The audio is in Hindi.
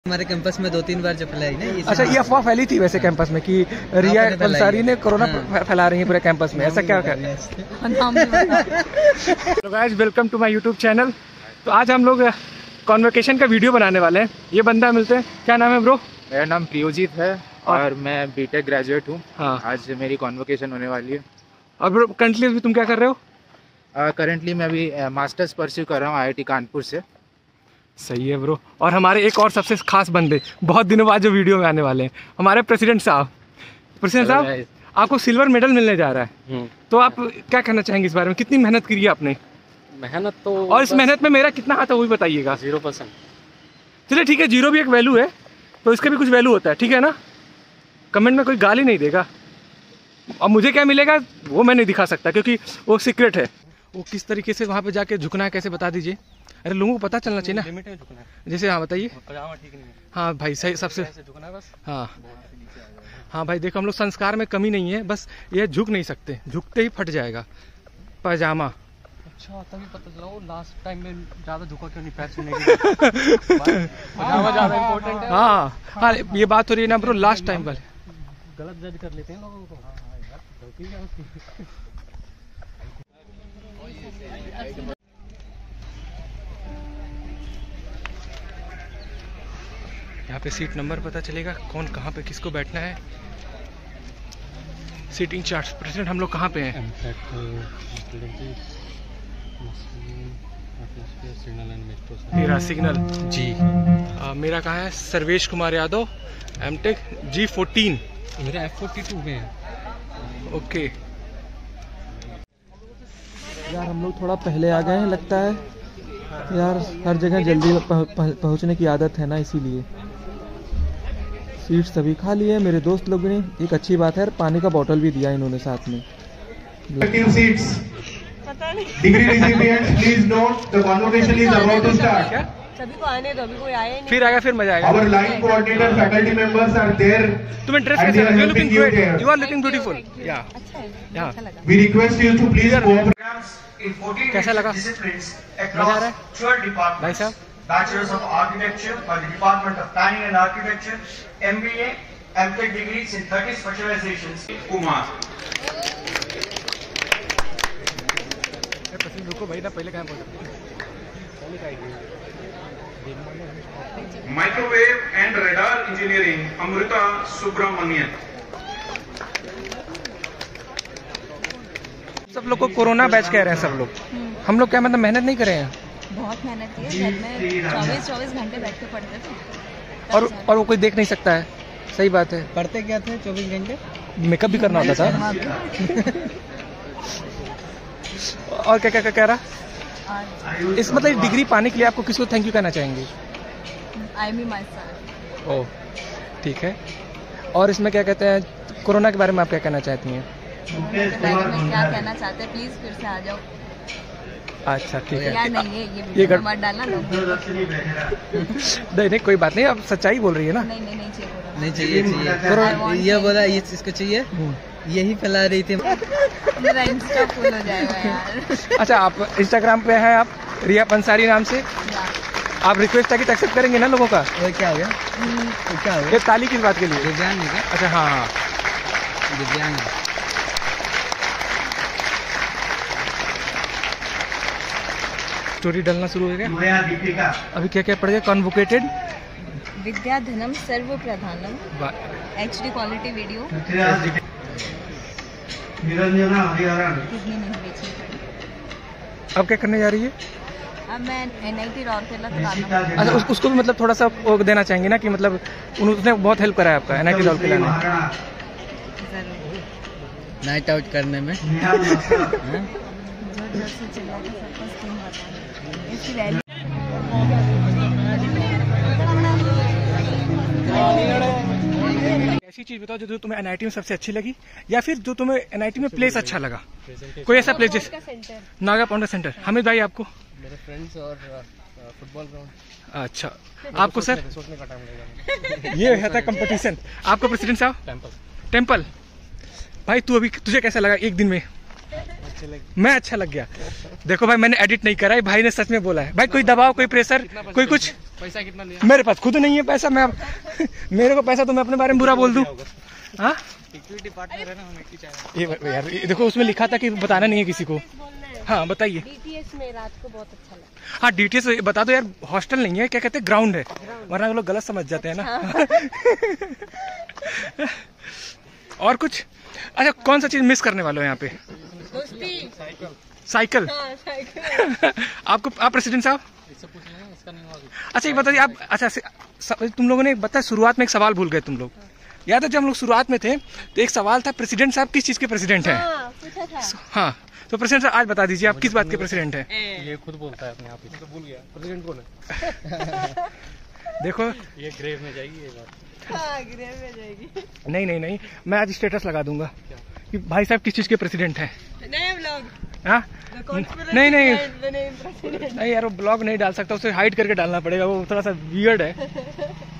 हमारे कैंपस में 2-3 बार जो फैलाई ना ये। अच्छा, ये अफवाह फैली थी वैसे कैंपस में कि रिया अंसारी ने कोरोना फैला रही है पूरे कैंपस में, ऐसा क्या कर? तो guys, welcome to my YouTube channel. तो आज हम लोग कॉन्वोकेशन का वीडियो बनाने वाले हैं। ये बंदा मिलते हैं, क्या नाम है ब्रो? मेरा नाम प्रियोजीत है और मैं बीटेक ग्रेजुएट हूँ। हाँ, आज मेरी कॉन्वोकेशन होने वाली है। और ब्रो करंटली अभी तुम क्या कर रहे हो? करंटली मैं अभी मास्टर्स परस्यू कर रहा हूँ IIT कानपुर से। सही है ब्रो। और हमारे एक और सबसे खास बंदे बहुत दिनों बाद जो वीडियो में आने वाले हैं, हमारे प्रेसिडेंट साहब। प्रेसिडेंट साहब, आपको सिल्वर मेडल मिलने जा रहा है, तो आप क्या कहना चाहेंगे इस बारे में? कितनी मेहनत की है आपने? मेहनत तो, और इस मेहनत में मेरा कितना हाथ है वो भी बताइएगा। 0%। चलिए ठीक है, 0 भी एक वैल्यू है, तो इसका भी कुछ वैल्यू होता है, ठीक है ना? कमेंट में कोई गाली नहीं देगा। और मुझे क्या मिलेगा वो मैं नहीं दिखा सकता, क्योंकि वो सीक्रेट है। वो किस तरीके से वहाँ पे जाके झुकना है कैसे बता दीजिए। अरे लोगों को पता चलना चाहिए ना, लिमिट में झुकना है। जैसे हाँ बताइए। ठीक नहीं है। हाँ भाई, सही सबसे झुकना है बस। हाँ भाई, देखो हम लोग संस्कार में कमी नहीं है, बस ये झुक नहीं सकते, झुकते ही फट जाएगा पजामा। अच्छा, तभी पता चला वो लास्ट टाइम में ज्यादा झुका क्यों नहीं, पैर छूने के पजामा ज्यादा इम्पोर्टेंट है। हाँ, ये बात हो रही है ना ब्रो, लास्ट टाइम वाले गलत जज कर लेते हैं लोगों को। यहाँ पे सीट नंबर पता चलेगा, कौन कहाँ पे किसको बैठना है। Seating chart. प्रेसिडेंट, हम लोग कहाँ पे हैं? मेरा सिग्नल जी। मेरा कहाँ है? Sarvesh Kumar Yadav, MTech G14। मेरा F42 में है। ओके यार, हम लोग थोड़ा पहले आ गए हैं लगता है यार। हर जगह जल्दी पहुंचने की आदत है ना, इसीलिए। सीट सभी खाली है, मेरे दोस्त लोग ने। एक अच्छी बात है, पानी का बोतल भी दिया इन्होंने साथ में। Degree recipients, please note the convocation is about to start. सभी को आने दो, अभी कोई आया नहीं। फिर आएगा, फिर मजा आएगा। Our line coordinator faculty members are there. तुम्हें ड्रेस and they कैसा are लगा? helping you there. You are looking beautiful. या We request you to please cooperate. In 14 कैसा लगा? disciplines मजा आ रहा है? across 12 departments. भाई साहब, Bachelors of Architecture by the Department of Planning and Architecture, MBA, MTech degrees in 30 specializations. Kumar. रुको भाई ना, पहले कहाँ पहुँचा? Microwave and Radar Engineering, Amrita Subramanian. सब लोग को कोरोना बैच कह रहे हैं सब लोग। हम लोग क्या मतलब मेहनत नहीं कर रहे हैं? बहुत मेहनत की है, घर में 24 घंटे बैठ के पढ़ते थे। और वो कोई देख नहीं सकता है। सही बात है। पढ़ते क्या थे 24 घंटे? मेकअप भी करना होता था। और क्या क्या कह रहा? इस मतलब डिग्री पाने के लिए आपको किसको थैंक यू कहना चाहेंगे? आई मी माय सन। ओह ठीक है। और इसमें क्या कहते हैं, कोरोना के बारे में आप क्या कहना चाहती हैं? मैं क्या कहना चाहते हैं, प्लीज फिर से आ जाओ। अच्छा ठीक है। यार नहीं है, ये मत डालना ना। नहीं कोई बात नहीं, आप सच्चाई बोल रही है ना। नहीं चाहिए। ये बोला ये इसको चाहिए, यही फैला रही थी। मेरा इंस्टा फुल हो जाएगा यार। अच्छा, आप इंस्टाग्राम पे हैं, आप रिया अंसारी नाम से। आप रिक्वेस्ट आके एक्सेप्ट करेंगे ना लोगों का? क्या हो गया? क्या हो गया? ये ताली किस बात के लिए? दिव्यांग है क्या? अच्छा हाँ, दिव्यांग है। स्टोरी डालना शुरू हो गया। अभी क्या क्या पड़ गया? कॉन्वोकेटेड, विद्या धनम सर्व प्रधानम, HD क्वालिटी वीडियो। अब क्या करने जा रही है? अब मैं NIT राउरकेला तक। अच्छा, उसको भी मतलब थोड़ा सा वो देना चाहेंगे ना कि मतलब उसने बहुत हेल्प करा है आपका NIT राउरकेला ने। नाइट आउट करने में। ऐसी चीज बताओ जो तुम्हें NIT में सबसे अच्छी लगी, या फिर जो तुम्हें NIT में प्लेस अच्छा लगा। कोई ऐसा प्लेस जैसे नागा पाउंडर सेंटर। हमेद भाई, आपको? मेरे फ्रेंड्स और फुटबॉल ग्राउंड। अच्छा, आपको सर? ये है था कंपटीशन। आपको प्रेसिडेंट साहब? टेम्पल। भाई तू अभी तुझे कैसा लगा एक दिन में? मैं अच्छा लग गया। देखो भाई मैंने एडिट नहीं करा है, भाई ने सच में बोला है। भाई कोई दबाव, कोई प्रेशर, कोई कुछ। पैसा कितना लिया? मेरे पास खुद नहीं है पैसा, मैं मेरे को पैसा तो मैं अपने बारे में बुरा बोल दूं। हाँ इक्विटी पार्टनर है ना हम, एक ही चाहे। ये यार ये देखो उसमें लिखा था कि बताना नहीं है किसी को। हाँ बताइए। डीटीएस में रात को बहुत अच्छा लगा। हाँ डीटीएस बता दो यार, हॉस्टल नहीं है, क्या कहते हैं, ग्राउंड है, वरना वो लोग गलत समझ जाते हैं ना। और कुछ? अच्छा कौन सा चीज मिस करने वाले हो यहाँ पे? साइकिल। आपको, आप प्रेसिडेंट साहब? अच्छा ये बताइए आप, अच्छा तुम लोगों ने बताया शुरुआत में एक सवाल भूल गए तुम लोग। याद है जब हम लोग शुरुआत में थे तो एक सवाल था, प्रेसिडेंट साहब किस चीज के प्रेसिडेंट हैं? हाँ तो प्रेसिडेंट साहब आज बता दीजिए आप किस बात के प्रेसिडेंट हैं? ये खुद बोलता है अपने आप ही, तो भूल गया प्रेसिडेंट कौन है। देखो ये ग्रेव में जाएगी ये बात। हाँ, ग्रेव में जाएगी। नहीं नहीं नहीं, मैं आज स्टेटस लगा दूंगा कि भाई साहब किस चीज के प्रेसिडेंट हैं। नए व्लॉग। हाँ नहीं नहीं नहीं यार वो ब्लॉग नहीं डाल सकता, उसे हाइड करके डालना पड़ेगा, वो थोड़ा सा वियर्ड है।